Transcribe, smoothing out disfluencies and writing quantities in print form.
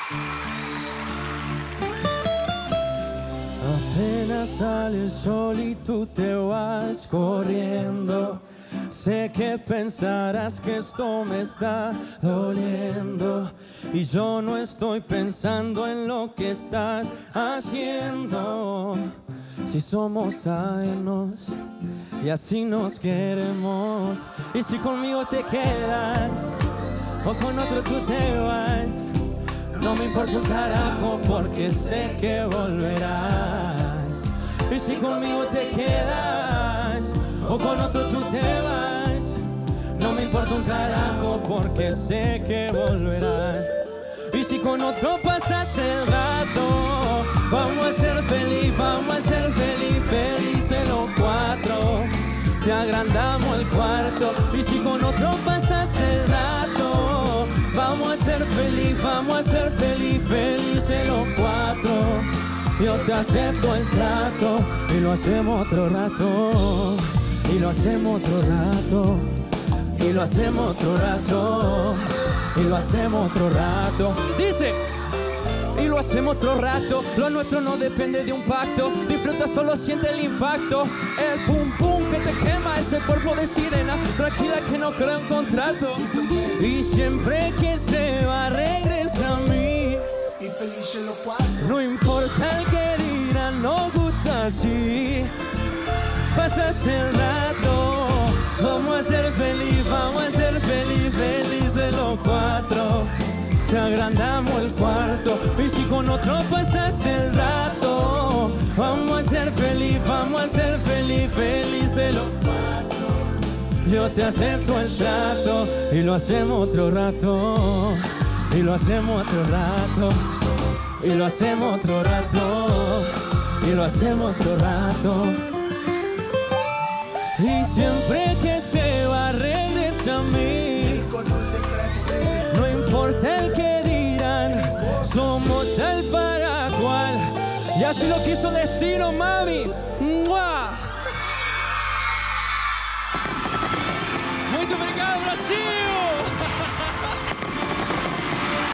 Apenas sale el sol y tú te vas corriendo. Sé que pensarás que esto me está doliendo y yo no estoy pensando en lo que estás haciendo. Si somos ajenos y así nos queremos, y si conmigo te quedas o con otro tú te vas, no me importa un carajo porque sé que volverás. Y si conmigo te quedas o con otro tú te vas, no me importa un carajo porque sé que volverás. Y si con otro pasas el rato, vamos a ser feliz, vamos a ser feliz, felices los cuatro. Te agrandamos el cuarto. Y si con otro pasas el rato, vamos a ser feliz, vamos a ser feliz, felices los cuatro. Yo te acepto el trato y lo hacemos otro rato. Y lo hacemos otro rato. Y lo hacemos otro rato. Y lo hacemos otro rato. Dice, y lo hacemos otro rato. Lo nuestro no depende de un pacto. Disfruta, solo siente el impacto. El pum pum que te quema, ese cuerpo de sirena. Tranquila que no creo en contrato. Y siempre que se va regresa a mí. Y felices los cuatro. No importa el que dirán, nos gusta así. Pasas el rato. Vamos a ser feliz, vamos a ser feliz, felices los cuatro. Te agrandamos el cuarto. Y si con otro pasas el rato, vamos a ser feliz, vamos a ser feliz, felices los cuatro. Yo te acepto el trato y lo hacemos otro rato. Y lo hacemos otro rato. Y lo hacemos otro rato. Y lo hacemos otro rato. Y siempre que se va regresa a mí. No importa el que dirán, somos tal para cual. Y así lo quiso destino, mami. ¡Mua! Muito obrigado, Brasil!